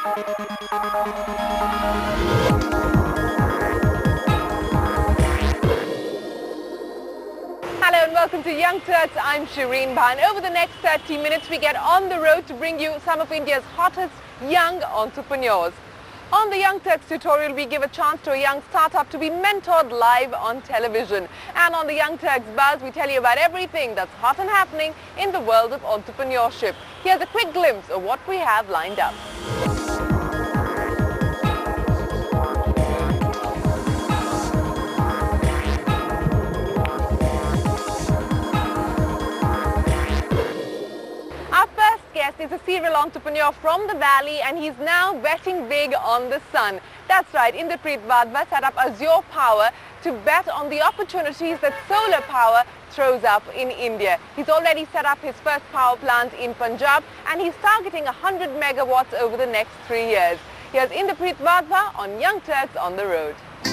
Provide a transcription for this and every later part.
Hello and welcome to Young Turks. I'm Shireen Bhan. Over the next 30 minutes, we get on the road to bring you some of India's hottest young entrepreneurs. On the Young Turks tutorial, we give a chance to a young startup to be mentored live on television. And on the Young Turks Buzz, we tell you about everything that's hot and happening in the world of entrepreneurship. Here's a quick glimpse of what we have lined up. Is a serial entrepreneur from the valley, and he's now betting big on the sun. That's right, Inderpreet S Wadhwa set up Azure Power to bet on the opportunities that solar power throws up in India. He's already set up his first power plant in Punjab, and he's targeting 100 megawatts over the next 3 years. Here's Inderpreet S Wadhwa on Young Turks on the Road.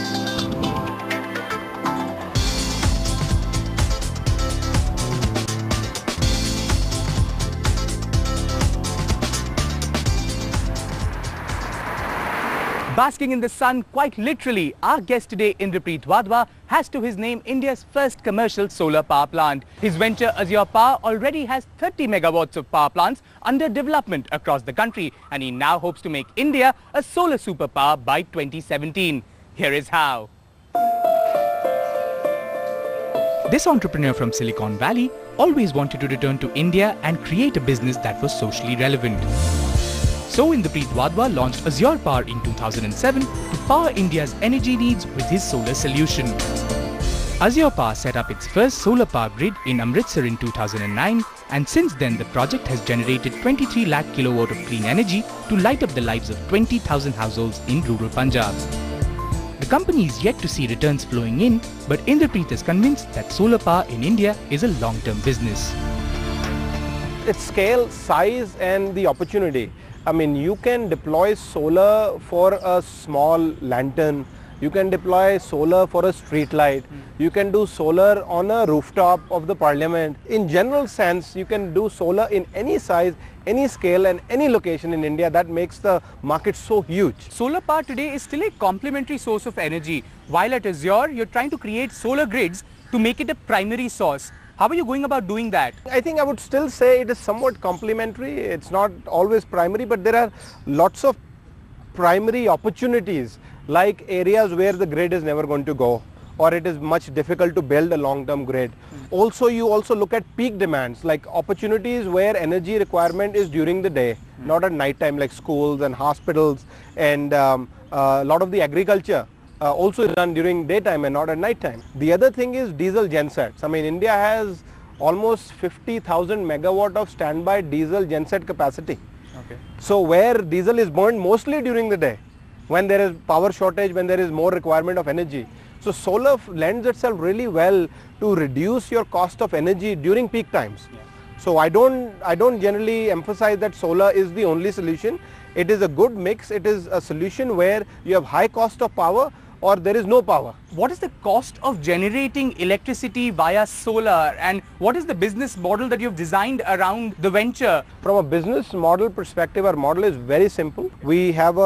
Basking in the sun, quite literally, our guest today, Inderpreet S Wadhwa, has to his name India's first commercial solar power plant. His venture Azure Power already has 30 megawatts of power plants under development across the country, and he now hopes to make India a solar superpower by 2017. Here is how. This entrepreneur from Silicon Valley always wanted to return to India and create a business that was socially relevant. So Inderpreet S Wadhwa launched Azure Power in 2007 to power India's energy needs with his solar solution. Azure Power set up its first solar power grid in Amritsar in 2009, and since then the project has generated 23 lakh kilowatt of clean energy to light up the lives of 20,000 households in rural Punjab. The company is yet to see returns flowing in, but Inderpreet is convinced that solar power in India is a long-term business. Its scale, size and the opportunity. I mean, you can deploy solar for a small lantern, you can deploy solar for a street light, you can do solar on a rooftop of the parliament. In general sense, you can do solar in any size, any scale and any location in India. That makes the market so huge. Solar power today is still a complementary source of energy, while at Azure, you're trying to create solar grids to make it a primary source. How are you going about doing that? I think I would still say it is somewhat complementary. It's not always primary, but there are lots of primary opportunities, like areas where the grid is never going to go, or it is much difficult to build a long-term grid. Also, you also look at peak demands, like opportunities where energy requirement is during the day, not at night time, like schools and hospitals, and a lot of the agriculture also is done during daytime and not at night time. The other thing is diesel gensets. I mean, India has almost 50,000 megawatt of standby diesel genset capacity. Okay. So where diesel is burned mostly during the day, when there is power shortage, when there is more requirement of energy. So solar lends itself really well to reduce your cost of energy during peak times. Yeah. So I don't generally emphasize that solar is the only solution. It is a good mix. It is a solution where you have high cost of power or there is no power. What is the cost of generating electricity via solar, and what is the business model that you've designed around the venture? From a business model perspective, our model is very simple. We have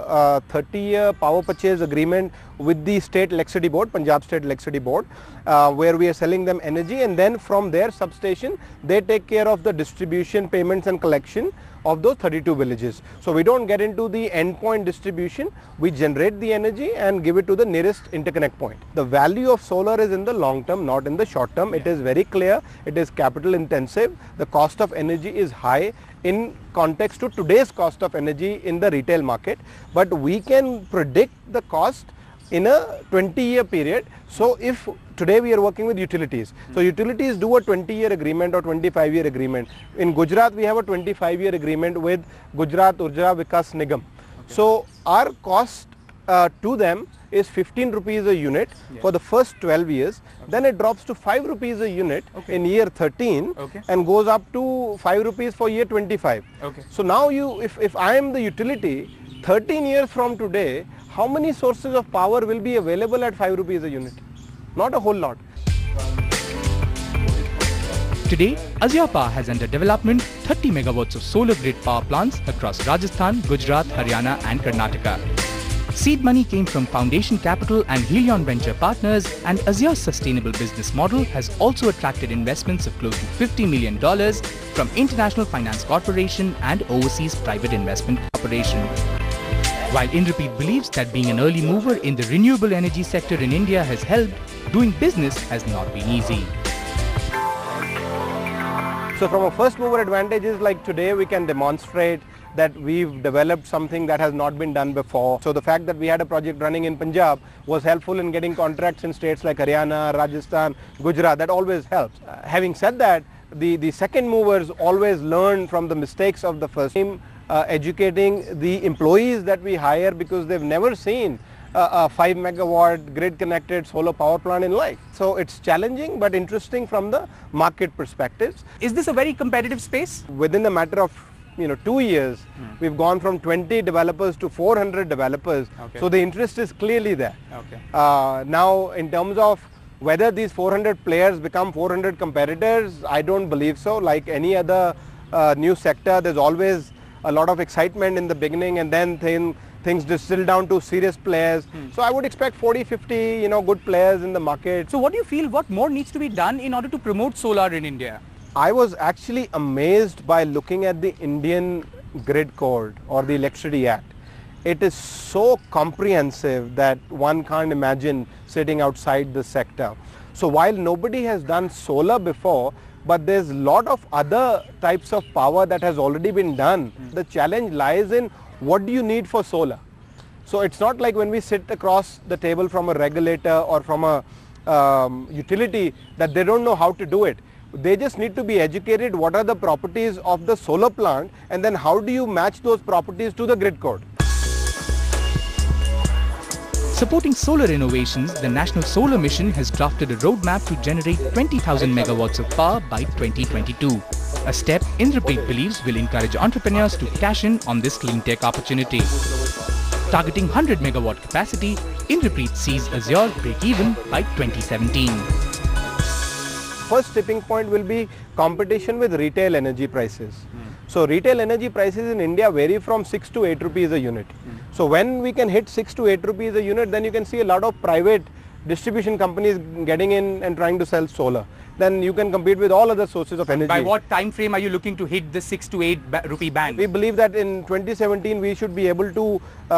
a 30-year power purchase agreement with the State Electricity Board, Punjab State Electricity Board, where we are selling them energy, and then from their substation, they take care of the distribution, payments and collection of those 32 villages. So we don't get into the endpoint distribution. We generate the energy and give it to the nearest interconnect point. The value of solar is in the long term, not in the short term. It is very clear. It is capital intensive. The cost of energy is high in context to today's cost of energy in the retail market. But we can predict the cost in a 20-year period. So if today we are working with utilities, so utilities do a 20-year agreement or 25-year agreement. In Gujarat we have a 25-year agreement with Gujarat Urja Vikas Nigam. Okay. So our cost to them is 15 rupees a unit for the first 12 years. Okay. Then it drops to 5 rupees a unit in year 13 and goes up to 5 rupees for year 25. Okay. So now if I am the utility, 13 years from today, how many sources of power will be available at 5 rupees a unit? Not a whole lot. Today, Azure Power has under development 30 megawatts of solar grid power plants across Rajasthan, Gujarat, Haryana and Karnataka. Seed money came from Foundation Capital and Helion Venture Partners, and Azure's sustainable business model has also attracted investments of close to $50 million from International Finance Corporation and Overseas Private Investment Corporation. While Inderpreet believes that being an early mover in the renewable energy sector in India has helped, doing business has not been easy. So from a first mover advantages, like today we can demonstrate that we've developed something that has not been done before. So the fact that we had a project running in Punjab was helpful in getting contracts in states like Haryana, Rajasthan, Gujarat. That always helps. Having said that, the second movers always learn from the mistakes of the first team, educating the employees that we hire because they've never seen a 5 megawatt grid connected solar power plant in life. So it's challenging but interesting from the market perspectives. Is this a very competitive space? Within a matter of 2 years, we've gone from 20 developers to 400 developers. Okay. So the interest is clearly there. Okay. Now, in terms of whether these 400 players become 400 competitors, I don't believe so. Like any other new sector, there's always a lot of excitement in the beginning, and then things distill down to serious players. So I would expect 40, 50, good players in the market. So what do you feel, what more needs to be done in order to promote solar in India? I was actually amazed by looking at the Indian Grid Code or the Electricity Act. It is so comprehensive that one can't imagine sitting outside the sector. So while nobody has done solar before, but there's a lot of other types of power that has already been done. The challenge lies in what do you need for solar. So it's not like when we sit across the table from a regulator or from a utility that they don't know how to do it. They just need to be educated what are the properties of the solar plant, and then how do you match those properties to the grid code. Supporting solar innovations, the National Solar Mission has drafted a roadmap to generate 20,000 megawatts of power by 2022. A step Inderpreet believes will encourage entrepreneurs to cash in on this clean tech opportunity. Targeting 100 megawatt capacity, Inderpreet sees Azure break even by 2017. First tipping point will be competition with retail energy prices. So retail energy prices in India vary from 6 to 8 rupees a unit. So when we can hit 6 to 8 rupees a unit, then you can see a lot of private distribution companies getting in and trying to sell solar. Then you can compete with all other sources of energy. By what time frame are you looking to hit the 6 to 8 rupee band? We believe that in 2017 we should be able to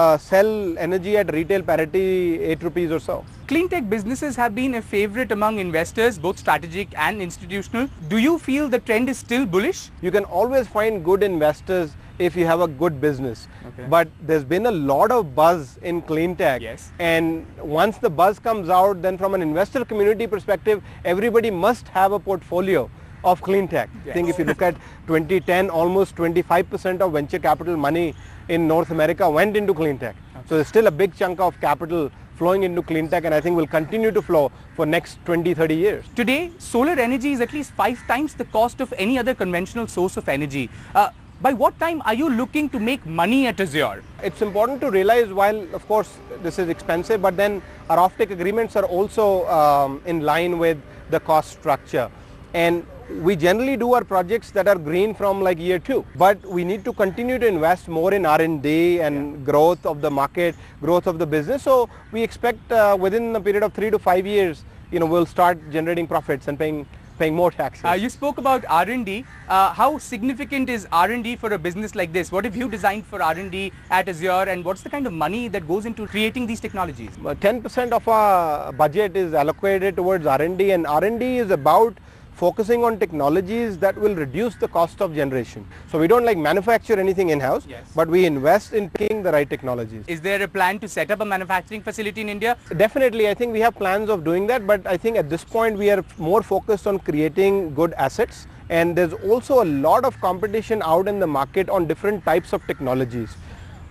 sell energy at retail parity 8 rupees or so. Clean tech businesses have been a favorite among investors, both strategic and institutional. Do you feel the trend is still bullish? You can always find good investors if you have a good business. Okay. But there's been a lot of buzz in clean tech. Yes. And once the buzz comes out, then from an investor community perspective, everybody must have a portfolio of clean tech. Yes. I think if you look at 2010, almost 25% of venture capital money in North America went into clean tech. Okay. So there's still a big chunk of capital flowing into clean tech, and I think will continue to flow for next 20-30 years. Today, solar energy is at least 5 times the cost of any other conventional source of energy. By what time are you looking to make money at Azure? It's important to realize, while of course this is expensive, but then our offtake agreements are also in line with the cost structure. And we generally do our projects that are green from like year 2. But we need to continue to invest more in R&D and growth of the market, growth of the business. So we expect within a period of 3 to 5 years, we'll start generating profits and paying more taxes. You spoke about R&D. How significant is R&D for a business like this? What have you designed for R&D at Azure, and what's the kind of money that goes into creating these technologies? 10% of our budget is allocated towards R&D, and R&D is about focusing on technologies that will reduce the cost of generation. So we don't manufacture anything in-house, yes, but we invest in picking the right technologies. Is there a plan to set up a manufacturing facility in India? Definitely, I think we have plans of doing that, but I think at this point we are more focused on creating good assets, and there's also a lot of competition out in the market on different types of technologies.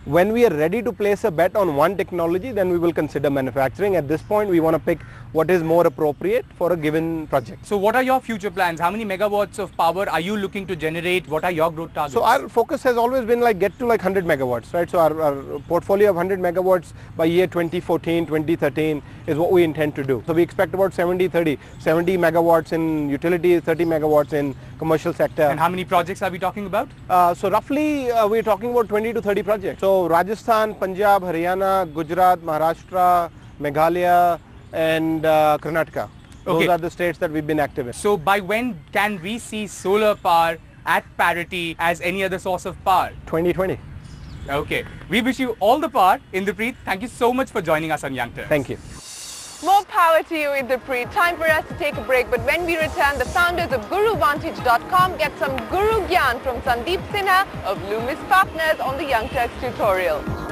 When we are ready to place a bet on one technology, then we will consider manufacturing. At this point, we want to pick what is more appropriate for a given project. So what are your future plans? How many megawatts of power are you looking to generate? What are your growth targets? So our focus has always been like get to like 100 megawatts, right? So our portfolio of 100 megawatts by year 2014, 2013 is what we intend to do. So we expect about 70-30, 70 megawatts in utilities, 30 megawatts in commercial sector. And how many projects are we talking about? So roughly we're talking about 20 to 30 projects. So Rajasthan, Punjab, Haryana, Gujarat, Maharashtra, Meghalaya and Karnataka. Those are the states that we've been active in. So by when can we see solar power at parity as any other source of power? 2020. Okay. We wish you all the power. Inderpreet, thank you so much for joining us on Young Turks. Thank you. More power to you, Inderpreet. Time for us to take a break, but when we return, the founders of GuruVantage.com get some Guru Gyan from Sandeep Sinha of Loomis Partners on the Young Turks tutorial.